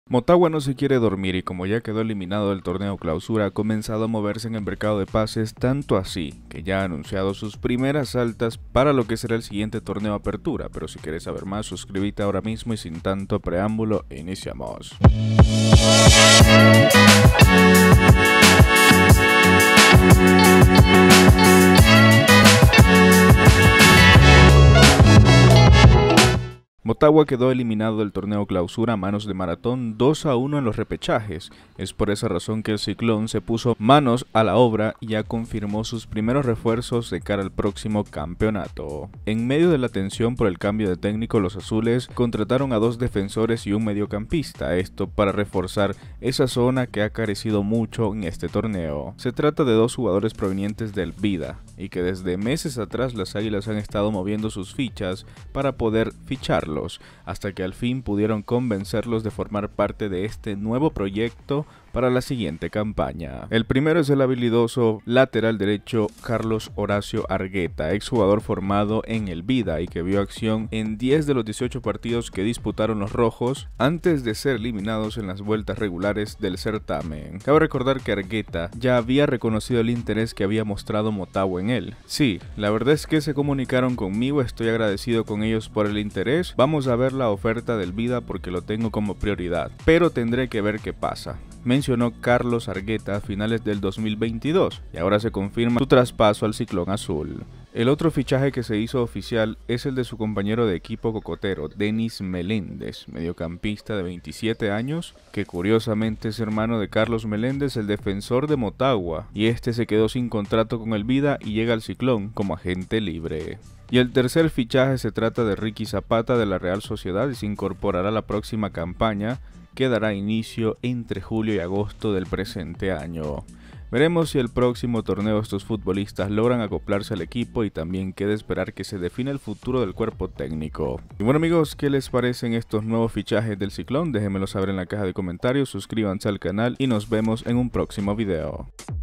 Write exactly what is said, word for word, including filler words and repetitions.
Motagua no se quiere dormir y como ya quedó eliminado del torneo Clausura, ha comenzado a moverse en el mercado de pases, tanto así que ya ha anunciado sus primeras altas para lo que será el siguiente torneo Apertura. Pero si quieres saber más, suscríbete ahora mismo y sin tanto preámbulo, iniciamos. Motagua quedó eliminado del torneo Clausura a manos de Maratón dos a uno en los repechajes. Es por esa razón que el Ciclón se puso manos a la obra y ya confirmó sus primeros refuerzos de cara al próximo campeonato. En medio de la tensión por el cambio de técnico, los azules contrataron a dos defensores y un mediocampista, esto para reforzar esa zona que ha carecido mucho en este torneo. Se trata de dos jugadores provenientes del Vida y que desde meses atrás las Águilas han estado moviendo sus fichas para poder ficharlos, hasta que al fin pudieron convencerlos de formar parte de este nuevo proyecto para la siguiente campaña. El primero es el habilidoso lateral derecho Carlos Horacio Argueta, exjugador formado en el Vida y que vio acción en diez de los dieciocho partidos que disputaron los rojos antes de ser eliminados en las vueltas regulares del certamen. Cabe recordar que Argueta ya había reconocido el interés que había mostrado Motagua en él. Sí, la verdad es que se comunicaron conmigo, estoy agradecido con ellos por el interés. Vamos a ver la oferta del Vida porque lo tengo como prioridad, pero tendré que ver qué pasa, mencionó Carlos Argueta a finales del dos mil veintidós, y ahora se confirma su traspaso al Ciclón Azul. El otro fichaje que se hizo oficial es el de su compañero de equipo cocotero, Denis Meléndez, mediocampista de veintisiete años, que curiosamente es hermano de Carlos Meléndez, el defensor de Motagua, y este se quedó sin contrato con el Vida y llega al Ciclón como agente libre. Y el tercer fichaje se trata de Ricky Zapata de la Real Sociedad y se incorporará a la próxima campaña que dará inicio entre julio y agosto del presente año. Veremos si el próximo torneo estos futbolistas logran acoplarse al equipo y también queda esperar que se defina el futuro del cuerpo técnico. Y bueno amigos, ¿qué les parecen estos nuevos fichajes del Ciclón? Déjenmelo saber en la caja de comentarios, suscríbanse al canal y nos vemos en un próximo video.